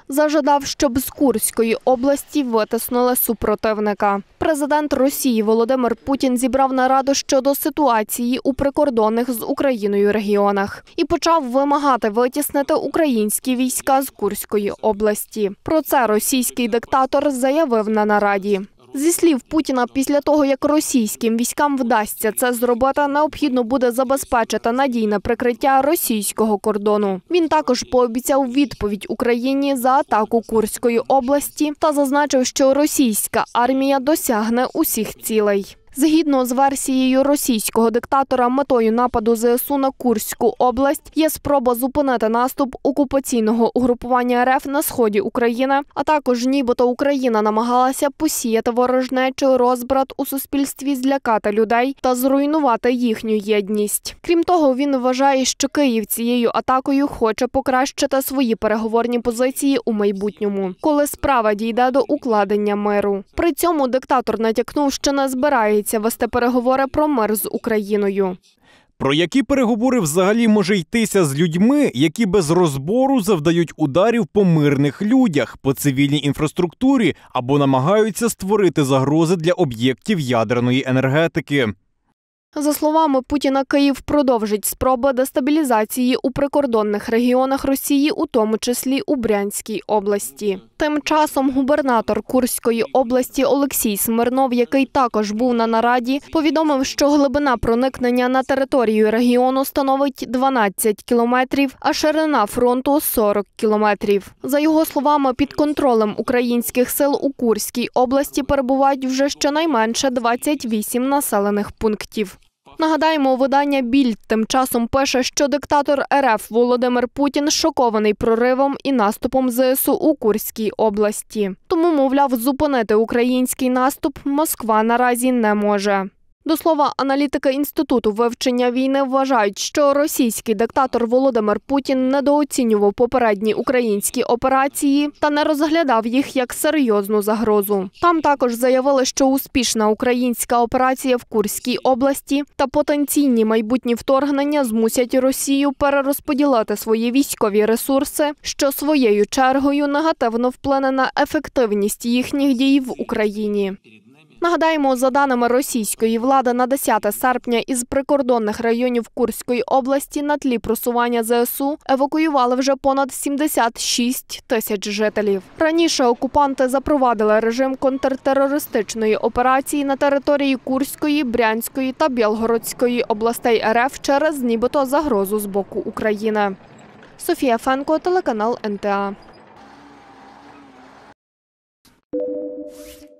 Зажадав, щоб з Курської області витиснули супротивника. Президент Росії Володимир Путін зібрав нараду щодо ситуації у прикордонних з Україною регіонах і почав вимагати витіснити українські війська з Курської області. Про це російський диктатор заявив на нараді. Зі слів Путіна, після того, як російським військам вдасться це зробити, необхідно буде забезпечити надійне прикриття російського кордону. Він також пообіцяв відповідь Україні за атаку Курської області та зазначив, що російська армія досягне усіх цілей. Згідно з версією російського диктатора, метою нападу ЗСУ на Курську область є спроба зупинити наступ окупаційного угрупування РФ на сході України, а також нібито Україна намагалася посіяти ворожнечу, розбрат у суспільстві, злякати людей та зруйнувати їхню єдність. Крім того, він вважає, що Київ цією атакою хоче покращити свої переговорні позиції у майбутньому, коли справа дійде до укладення миру. При цьому диктатор натякнув, що не збирається вести переговори про мир з Україною. Про які переговори взагалі може йтися з людьми, які без розбору завдають ударів по мирних людях, по цивільній інфраструктурі або намагаються створити загрози для об'єктів ядерної енергетики? За словами Путіна, Київ продовжить спроби дестабілізації у прикордонних регіонах Росії, у тому числі у Брянській області. Тим часом губернатор Курської області Олексій Смирнов, який також був на нараді, повідомив, що глибина проникнення на територію регіону становить 12 кілометрів, а ширина фронту – 40 кілометрів. За його словами, під контролем українських сил у Курській області перебувають вже щонайменше 28 населених пунктів. Нагадаємо, видання «Більд» тим часом пише, що диктатор РФ Володимир Путін шокований проривом і наступом ЗСУ у Курській області. Тому, мовляв, зупинити український наступ Москва наразі не може. До слова, аналітики Інституту вивчення війни вважають, що російський диктатор Володимир Путін недооцінював попередні українські операції та не розглядав їх як серйозну загрозу. Там також заявили, що успішна українська операція в Курській області та потенційні майбутні вторгнення змусять Росію перерозподілити свої військові ресурси, що своєю чергою негативно вплине на ефективність їхніх дій в Україні. Нагадаємо, за даними російської влади, на 10 серпня із прикордонних районів Курської області на тлі просування ЗСУ евакуювали вже понад 76 тисяч жителів. Раніше окупанти запровадили режим контртерористичної операції на території Курської, Брянської та Білгородської областей РФ через нібито загрозу з боку України. Софія Фенко, телеканал НТА.